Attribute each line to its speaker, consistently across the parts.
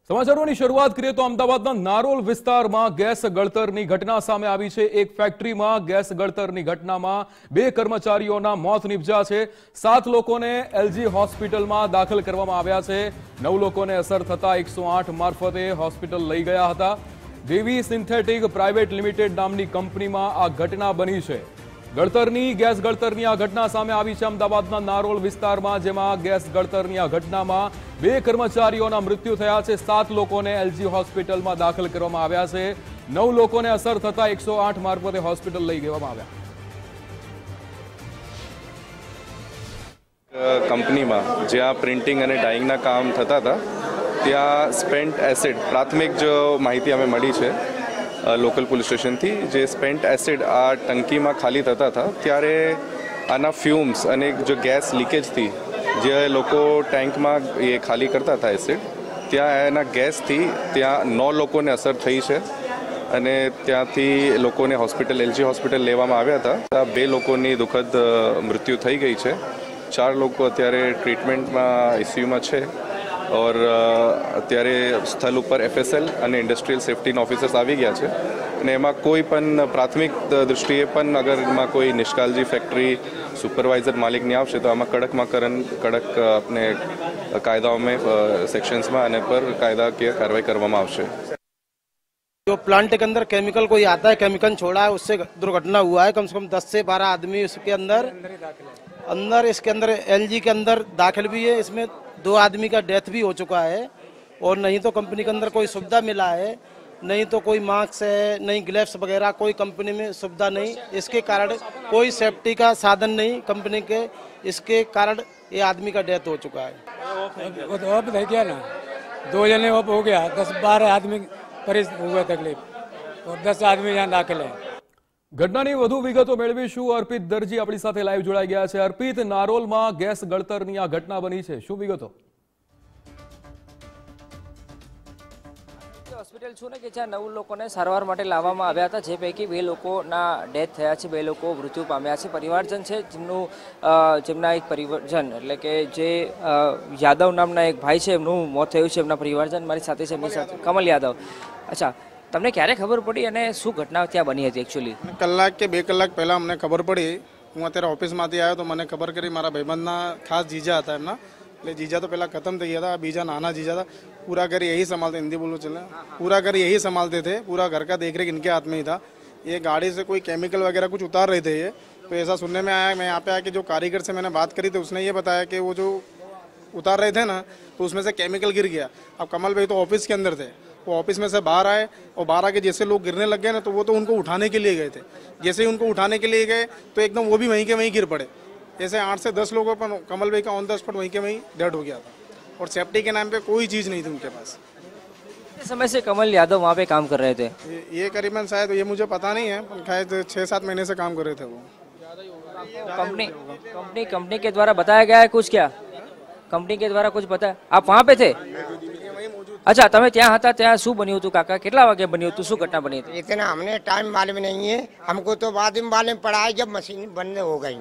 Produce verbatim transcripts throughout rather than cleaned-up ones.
Speaker 1: સમાચારોની શરૂઆત કરીએ તો અમદાવાદના નારોલ વિસ્તારમાં ગેસ ગળતરની ઘટના સામે આવી છે। એક ફેક્ટરીમાં ગેસ ગળતરની ઘટનામાં બે કર્મચારીઓના મોત નિપજ્યા છે। સાત લોકોને એલજી હોસ્પિટલમાં દાખલ કરવામાં આવ્યા છે। નવ લોકોને અસર થતા એકસો આઠ મારફતે હોસ્પિટલ લઈ ગયા હતા। દેવી સિન્થેટિક પ્રાઇવેટ લિમિટેડ નામની કંપનીમાં આ ઘટના બની છે। ગળતરની ગેસ ગળતરની આ ઘટના સામે આવી છે અમદાવાદના નારોલ વિસ્તારમાં, જેમાં ગેસ ગળતરની આ ઘટનામાં બે કર્મચારીઓના મૃત્યુ થયા છે। સાત લોકોને એલજી હોસ્પિટલમાં દાખલ કરવામાં આવ્યા છે। નવ લોકોને અસર થતા એકસો આઠ મારફતે હોસ્પિટલ લઈ જવામાં આવ્યા।
Speaker 2: કંપનીમાં જ્યાં પ્રિન્ટિંગ અને ડાઇંગના કામ થતા હતા ત્યાં સ્પેન્ટ એસિડ, પ્રાથમિક જો માહિતી અમે મળી છે લોકલ પોલીસ સ્ટેશનથી, જે સ્પેન્ટ એસિડ આ ટંકીમાં ખાલી થતા હતા ત્યારે આના ફ્યુમ્સ અને જો ગેસ લીકેજથી જે લોકો ટેન્કમાં એ ખાલી કરતા હતા એસિડ, ત્યાં એના ગેસથી ત્યાં નવ લોકોને અસર થઈ છે અને ત્યાંથી લોકોને હોસ્પિટલ એલજી હોસ્પિટલ લેવામાં આવ્યા હતા। ત્યાં બે લોકોની દુઃખદ મૃત્યુ થઈ ગઈ છે। ચાર લોકો અત્યારે ટ્રીટમેન્ટમાં આઈસીયુમાં છે और અત્યારે સ્થળ ઉપર એફએસએલ અને ઇન્ડસ્ટ્રીયલ સેફ્ટીના ઓફિસર્સ આવી ગયા છે અને એમાં કોઈ પણ પ્રાથમિક દૃષ્ટિએ પણ અગર એમાં કોઈ નિષ્કાળજી ફેક્ટરી સુપરવાઇઝર માલિકની આવશે તો આમાં કડકમાં કરણ કડક अपने कायदाओं में सेक्शंस में आने पर कायदाकीय कार्रवाई કરવામાં આવશે।
Speaker 3: जो प्लांट के अंदर केमिकल कोई आता है, केमिकल छोड़ा है, उससे दुर्घटना हुआ है। कम से कम दस से बारह आदमी उसके अंदर अंदर इसके अंदर एलजी के अंदर दाखिल भी है। इसमें दो आदमी का डेथ भी हो चुका है और नहीं तो कंपनी के अंदर कोई सुविधा मिला है, नहीं तो कोई मास्क है, नहीं ग्लव्स वगैरह, कोई कंपनी में सुविधा नहीं। इसके कारण कोई सेफ्टी का साधन नहीं कंपनी के, इसके कारण ये आदमी का डेथ हो चुका है।
Speaker 4: वो तो ऑफ रह गया ना, दो जने ऑफ हो गया, दस बारह आदमी परेशान हुआ तकलीफ और दस आदमी यहाँ दाखिल है।
Speaker 1: ઘટનાની વધુ વિગતો મેળવીશું। અર્પિત દરજી આપણી સાથે લાઈવ જોડાઈ ગયા છે। અર્પિત, નારોલમાં ગેસ ગળતરની આ ઘટના બની છે, શું વિગતો?
Speaker 5: હોસ્પિટલ છું ને કે જ્યાં નવ લોકોને સારવાર માટે લાવવામાં આવ્યા હતા, જે પૈકી બે લોકોના ડેથ થયા છે, બે લોકો મૃત્યુ પામ્યા છે। પરિવારજન છે જેમનું જેમના એક પરિવારજન એટલે કે જે યાદવ નામના એક ભાઈ છે, એમનું મોત થયું છે। એમના પરિવારજન મારી સાથે છે, એમની સાથે કમલ યાદવ। અચ્છા, તમને ક્યારે ખબર પડી અને શું ઘટના ત્યાં બની હતી? એકચ્યુઅલી
Speaker 6: કલાક કે બે કલાક પહેલાં અમને ખબર પડી। હું અત્યારે ઓફિસમાંથી આવ્યો તો મને ખબર કરી, મારા ભાઈબંધના ખાસ જીજા હતા એમના, એટલે જીજા તો પહેલાં ખતમ થઈ ગયા था, બીજા नाना जीजा था। पूरा घर यही संभालते, हिंदी बोलो चले, पूरा घर यही संभालते थे, पूरा घर का देख रेख इनके हाथ में ही था। ये गाड़ी से कोई केमिकल वगैरह कुछ उतार रहे थे ये, तो ऐसा सुनने में आया। मैं यहाँ पे आके जो कारीगर से मैंने बात करी तो उसने ये बताया कि वो जो उतार रहे थे ना तो उसमें से केमिकल गिर गया। अब कमल भाई तो ऑफिस के अंदर थे, वो ऑफिस में से बाहर आए और बाहर आके जैसे लोग गिरने लग गए ना तो वो तो उनको उठाने के लिए गए थे। जैसे ही उनको उठाने के लिए गए तो एकदम वो भी वहीं के वहीं गिर पड़े। ऐसे आठ से दस लोगों पर कमल भाई का ऑन द स्पॉट वहीं के वहीं डेड हो गया था और सेफ्टी के नाम पे कोई चीज़ नहीं थी उनके पास।
Speaker 5: किस समय से कमल यादव वहाँ पे काम कर रहे थे?
Speaker 6: ये करीबन शायद ये मुझे पता नहीं है, शायद छः सात महीने से काम कर रहे थे वो।
Speaker 5: कंपनी कंपनी कंपनी के द्वारा बताया गया है कुछ? क्या कंपनी के द्वारा कुछ बताया? आप वहाँ पे थे? अच्छा, તમે ત્યાં હતા, ત્યાં શું બન્યું હતું કાકા? કેટલા વાગે બન્યું હતું? શું ઘટના બની હતી?
Speaker 7: इतना हमने टाइम मालूम नहीं है, हमको तो बाद में मालूम पड़ा है जब मशीन बंद हो गई।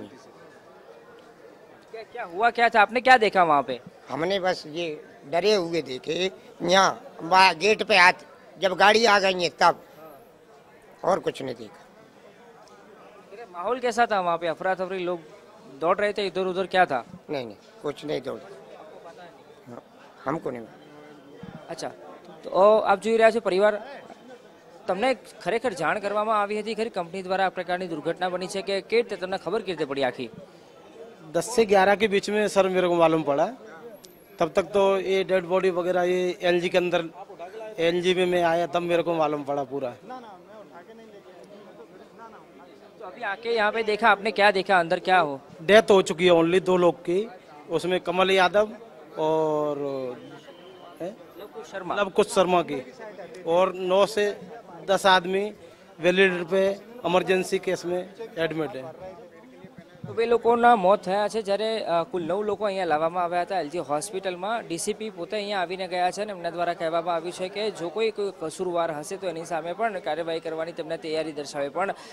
Speaker 5: क्या क्या हुआ, क्या था? आपने क्या देखा वहाँ पे?
Speaker 7: हमने बस ये डरे हुए देखे यहाँ गेट पे हाथ, जब गाड़ी आ गई है तब, और कुछ नहीं देखा।
Speaker 5: माहौल कैसा था वहाँ पे? अफरा तफरी, लोग दौड़ रहे थे इधर उधर, क्या था?
Speaker 7: नहीं नहीं कुछ नहीं दौड़ा, हमको नहीं।
Speaker 5: અચ્છા, તો આપ જોઈ રહ્યા છો પરિવાર, તમને ખરેખર જાણ કરવામાં આવી હતી ખરી કંપની દ્વારા આ પ્રકારની દુર્ઘટના બની છે કે કેવી રીતે તમને ખબર કેવી રીતે પડી આખી?
Speaker 3: दस से ग्यारह के बीच में सर मेरे को मालूम पड़ा। तब तक तो ये डेड बॉडी वगैरह ये एलजी के अंदर, एलजी में मैं आया तब मेरे को मालूम पड़ा पूरा।
Speaker 5: तो अभी आके यहाँ पे देखा आपने, क्या देखा अंदर, क्या हो?
Speaker 3: डेथ हो चुकी है ओनली दो लोग की, उसमें कमल यादव और
Speaker 5: शर्मा
Speaker 3: लव कुछ शर्मा की, और नौ से दस आदमी वेलिडेटर पे इमरजेंसी केस में एडमिट है।
Speaker 5: તો બે લોકોના મોત થયા છે, જ્યારે કુલ નવ લોકો અહીંયા લાવવામાં આવ્યા હતા એલજી હોસ્પિટલમાં। ડીસીપી પોતે અહીંયા આવીને ગયા છે અને એમના દ્વારા કહેવામાં આવ્યું છે કે જો કોઈ કોઈ કસૂરવાર હશે તો એની સામે પણ કાર્યવાહી કરવાની તેમને તૈયારી દર્શાવે। પણ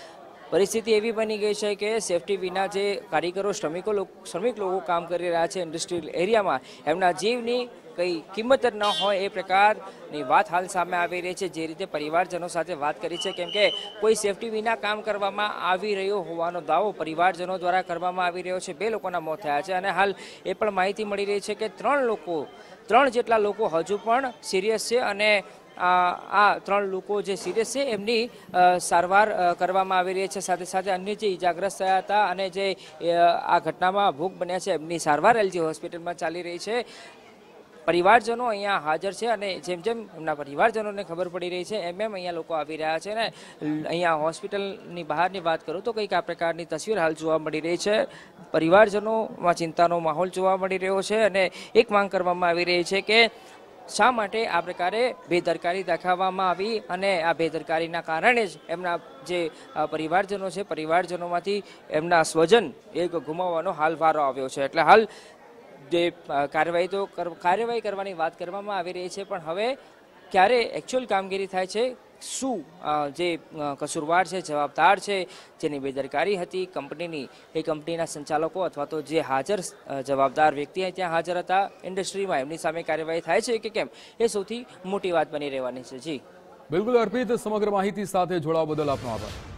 Speaker 5: પરિસ્થિતિ એવી બની ગઈ છે કે સેફટી વિના જે કારીગરો શ્રમિકો શ્રમિક લોકો કામ કરી રહ્યા છે ઇન્ડસ્ટ્રીયલ એરિયામાં, એમના જીવની કંઈ કિંમત જ ન હોય એ પ્રકારની વાત હાલ સામે આવી રહી છે. જે રીતે પરિવારજનો સાથે વાત કરી છે, કેમ કે કોઈ સેફટી વિના કામ કરવામાં આવી રહ્યો હોવાનો દાવો પરિવારજનો દ્વારા કરવામાં આવી રહ્યો છે. બે લોકોના મોત થયા છે અને હાલ એ પણ માહિતી મળી રહી છે કે ત્રણ લોકો ત્રણ જેટલા લોકો હજુ પણ સિરિયસ છે અને આ ત્રણ લોકો જે સિરિયસ છે એમની સારવાર કરવામાં આવી રહી છે. સાથે સાથે અન્ય જે ઇજાગ્રસ્ત થયા હતા અને જે આ ઘટનામાં ભોગ બન્યા છે એમની સારવાર એલજી હોસ્પિટલમાં ચાલી રહી છે. પરિવારજનો અહીંયા હાજર છે અને જેમ જેમ એમના પરિવારજનોને ખબર પડી રહી છે એમ એમ અહીંયા લોકો આવી રહ્યા છે. ને અહીંયા હોસ્પિટલની બહારની વાત કરું તો કંઈક આ પ્રકારની તસવીર હાલ જોવા મળી રહી છે. પરિવારજનોમાં ચિંતાનો માહોલ જોવા મળી રહ્યો છે અને એક માંગ કરવામાં આવી રહી છે કે શા માટે આ પ્રકારે બેદરકારી દાખવવામાં આવી અને આ બેદરકારીના કારણે જ એમના જે પરિવારજનો છે પરિવારજનોમાંથી એમના સ્વજન એક ગુમાવવાનો હાલ વારો આવ્યો છે. એટલે હાલ જે કાર્યવાહી તો કાર્યવાહી કરવાની વાત કરવામાં આવી રહી છે, પણ હવે ક્યારે એકચ્યુઅલ કામગીરી થાય છે, શું જે કસૂરવાર છે, જવાબદાર છે, જેની બેદરકારી હતી કંપનીની, એ કંપનીના સંચાલકો અથવા તો જે હાજર જવાબદાર વ્યક્તિ ત્યાં હાજર હતા ઇન્ડસ્ટ્રીમાં, એમની સામે કાર્યવાહી થાય છે કે કેમ, એ સૌથી મોટી વાત બની રહેવાની છે. જી
Speaker 1: બિલકુલ અર્પિત, સમગ્ર માહિતી સાથે જોડાવા બદલ આપનો આભાર.